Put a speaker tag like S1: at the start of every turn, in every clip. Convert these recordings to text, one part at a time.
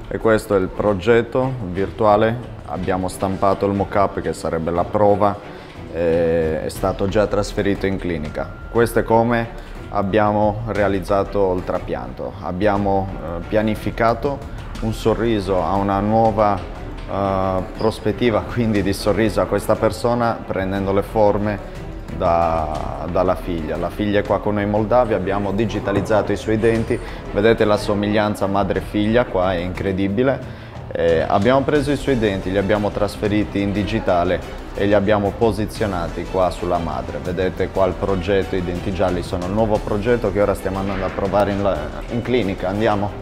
S1: E questo è il progetto virtuale, abbiamo stampato il mock-up che sarebbe la prova, è stato già trasferito in clinica. Questo è come abbiamo realizzato il trapianto, abbiamo pianificato un sorriso a una nuova prospettiva quindi di sorriso a questa persona prendendo le forme dalla figlia. La figlia è qua con noi in Moldavia, abbiamo digitalizzato i suoi denti, vedete la somiglianza madre-figlia qua, è incredibile. Abbiamo preso i suoi denti, li abbiamo trasferiti in digitale e li abbiamo posizionati qua sulla madre. Vedete qua il progetto, i denti gialli sono il nuovo progetto che ora stiamo andando a provare in clinica. Andiamo.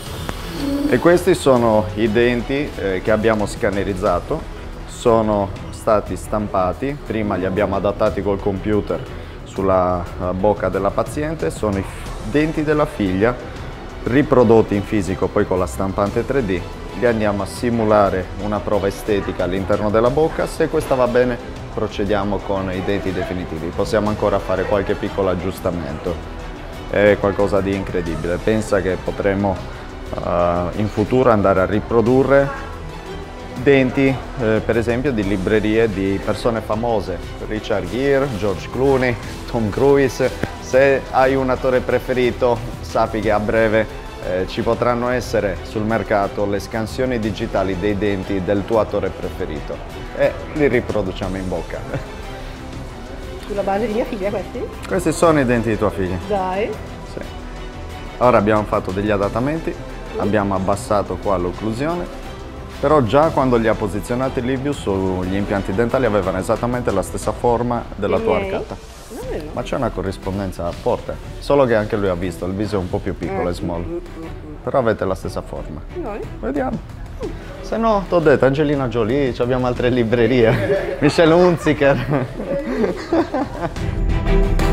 S1: E questi sono i denti che abbiamo scannerizzato, sono stati stampati, prima li abbiamo adattati col computer sulla bocca della paziente, sono i denti della figlia riprodotti in fisico poi con la stampante 3D, li andiamo a simulare una prova estetica all'interno della bocca, se questa va bene procediamo con i denti definitivi, possiamo ancora fare qualche piccolo aggiustamento, è qualcosa di incredibile, pensa che potremo in futuro andare a riprodurre denti per esempio di librerie di persone famose, Richard Gere, George Clooney, Tom Cruise. Se hai un attore preferito sappi che a breve ci potranno essere sul mercato le scansioni digitali dei denti del tuo attore preferito e li riproduciamo in bocca.
S2: Sulla base di mia figlia questi?
S1: Questi sono i denti di tua figlia.
S2: Dai.
S1: Sì. Ora abbiamo fatto degli adattamenti, abbiamo abbassato qua l'occlusione, però già quando li ha posizionati Liviu sugli impianti dentali avevano esattamente la stessa forma della tua arcata. Ma c'è una corrispondenza forte, solo che anche lui ha visto, il viso è un po' più piccolo e small, però avete la stessa forma.
S2: Noi?
S1: Vediamo. Se no, t'ho detto, Angelina Jolie, abbiamo altre librerie, Michelle Hunziker.